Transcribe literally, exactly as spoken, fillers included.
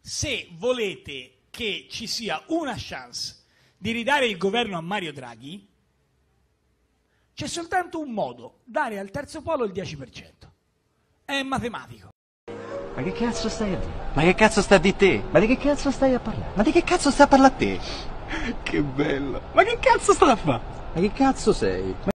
se volete che ci sia una chance di ridare il governo a Mario Draghi, c'è soltanto un modo: dare al terzo polo il dieci per cento. È matematico. Ma che cazzo stai a dire? Ma che cazzo sta di te? Ma di che cazzo stai a parlare? Ma di che cazzo stai a parlare a te? Che bello! Ma che cazzo sta a fare? Ma che cazzo sei?